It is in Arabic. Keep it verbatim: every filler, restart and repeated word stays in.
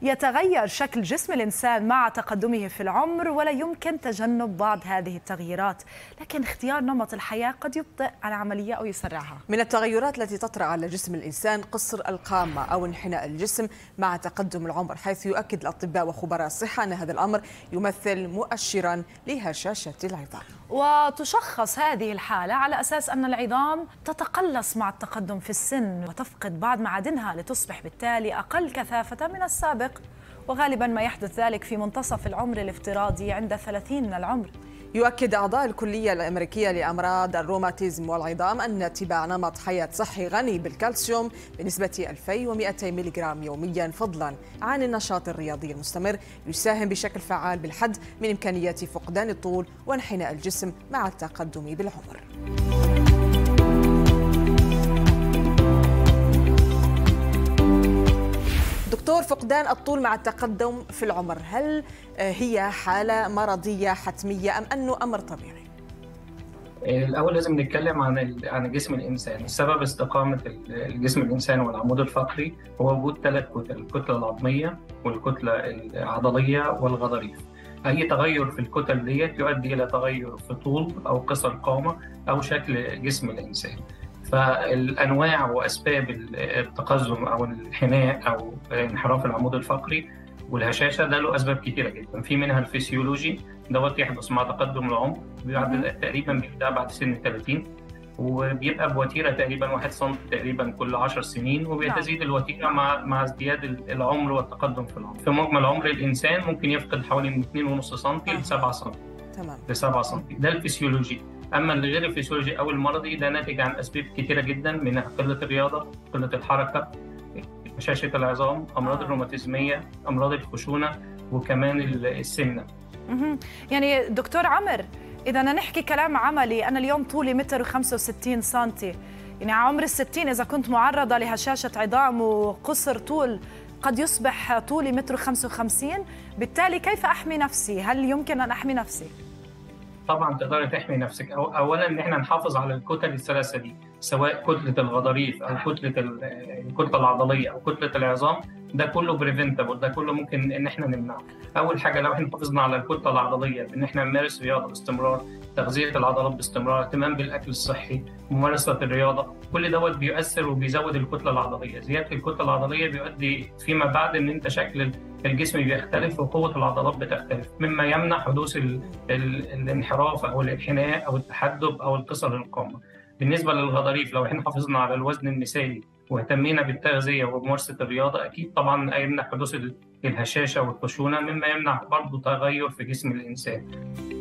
يتغير شكل جسم الإنسان مع تقدمه في العمر ولا يمكن تجنب بعض هذه التغييرات، لكن اختيار نمط الحياة قد يبطئ العملية أو يسرعها. من التغيرات التي تطرأ على جسم الإنسان قصر القامة أو انحناء الجسم مع تقدم العمر، حيث يؤكد الأطباء وخبراء الصحة أن هذا الأمر يمثل مؤشرا لهشاشة العظام. وتشخص هذه الحالة على أساس أن العظام تتقلص مع التقدم في السن وتفقد بعض معادنها لتصبح بالتالي أقل كثافة من السابق، وغالبا ما يحدث ذلك في منتصف العمر الافتراضي عند ثلاثين من العمر. يؤكد أعضاء الكلية الأمريكية لأمراض الروماتيزم والعظام أن اتباع نمط حياة صحي غني بالكالسيوم بنسبة ألفين ومئتين ملغ يوميا فضلا عن النشاط الرياضي المستمر يساهم بشكل فعال بالحد من إمكانيات فقدان الطول وانحناء الجسم مع التقدم بالعمر. دكتور، فقدان الطول مع التقدم في العمر هل هي حالة مرضية حتمية أم أنه أمر طبيعي؟ الأول لازم نتكلم عن عن جسم الإنسان. سبب استقامة الجسم الإنسان والعمود الفقري هو وجود ثلاث كتل: الكتلة العظمية والكتلة العضلية والغضاريف. أي تغير في الكتل ديت يؤدي إلى تغير في طول أو قصر قامة أو شكل جسم الإنسان. فالأنواع وأسباب التقزم أو الانحناء أو انحراف العمود الفقري والهشاشة ده له أسباب كتيرة جدا، في منها الفسيولوجي دوت يحدث مع تقدم العمر، بيعد تقريبا بيبدأ بعد سن ثلاثين وبيبقى بوتيرة تقريبا واحد سم تقريبا كل عشر سنين، وبيتزيد الوتيرة مع مع ازدياد العمر والتقدم في العمر. في مجمل عمر الإنسان ممكن يفقد حوالي من اثنين فاصلة خمسة سم ل سبعة سم. تمام. ل سبعة سم ده الفسيولوجي. أما اللي غير الفسيولوجي أو المرضي ده ناتج عن أسباب كتيرة جدا، منها قلة الرياضة، قلة الحركة، هشاشة العظام، أمراض الروماتيزمية، أمراض الخشونة، وكمان السمنة. يعني دكتور عمر، إذا نحكي كلام عملي، أنا اليوم طولي متر وخمسة وستين سنتي، يعني على عمر الستين إذا كنت معرضة لهشاشة عظام وقصر طول قد يصبح طولي متر وخمسة وخمسين، بالتالي كيف أحمي نفسي؟ هل يمكن أن أحمي نفسي؟ طبعا تقدري تحمي نفسك. أو اولا ان احنا نحافظ على الكتل الثلاثه دي، سواء كتله الغضاريف او كتله الكتله العضليه او كتله العظام، ده كله بريفنتابل، ده كله ممكن ان احنا نمنعه. اول حاجه لو احنا حافظنا على الكتله العضليه بان احنا نمارس رياضه باستمرار، تغذيه العضلات باستمرار، اهتمام بالاكل الصحي، ممارسه الرياضه، كل دوت بيؤثر وبيزود الكتله العضليه. زياده الكتله العضليه بيؤدي فيما بعد ان انت شكل الجسم بيختلف وقوه العضلات بتختلف، مما يمنع حدوث ال ال الانحراف او الانحناء او التحدب او القصر القامه. بالنسبه للغضاريف، لو احنا حافظنا على الوزن المثالي واهتمينا بالتغذيه وممارسه الرياضه، اكيد طبعا هيمنع حدوث الهشاشه والخشونه، مما يمنع برضه تغير في جسم الانسان.